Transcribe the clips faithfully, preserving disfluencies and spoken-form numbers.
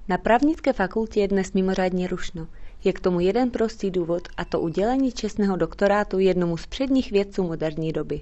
Na právnické fakultě je dnes mimořádně rušno. Je k tomu jeden prostý důvod, a to udělení čestného doktorátu jednomu z předních vědců moderní doby.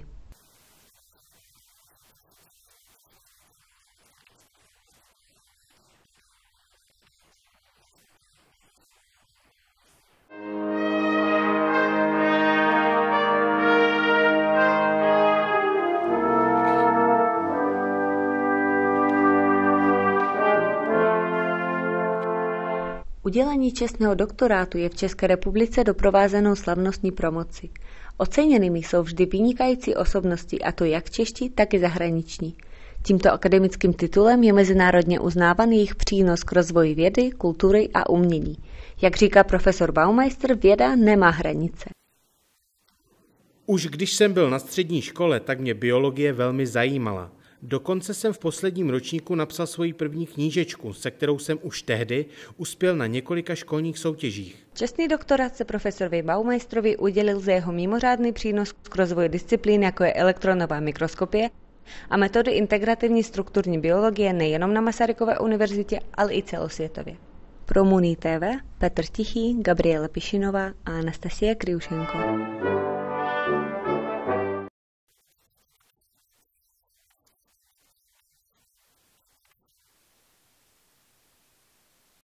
Udělení čestného doktorátu je v České republice doprovázeno slavnostní promocí. Oceněnými jsou vždy vynikající osobnosti, a to jak čeští, tak i zahraniční. Tímto akademickým titulem je mezinárodně uznáván jejich přínos k rozvoji vědy, kultury a umění. Jak říká profesor Baumeister, věda nemá hranice. Už když jsem byl na střední škole, tak mě biologie velmi zajímala. Dokonce jsem v posledním ročníku napsal svoji první knížečku, se kterou jsem už tehdy uspěl na několika školních soutěžích. Čestný doktorát se profesorovi Baumeisterovi udělil za jeho mimořádný přínos k rozvoji disciplín, jako je elektronová mikroskopie a metody integrativní strukturní biologie nejenom na Masarykové univerzitě, ale i celosvětově. Pro Muní té vé Petr Tichý, Gabriela Pišinová a Anastasia Kriušenko.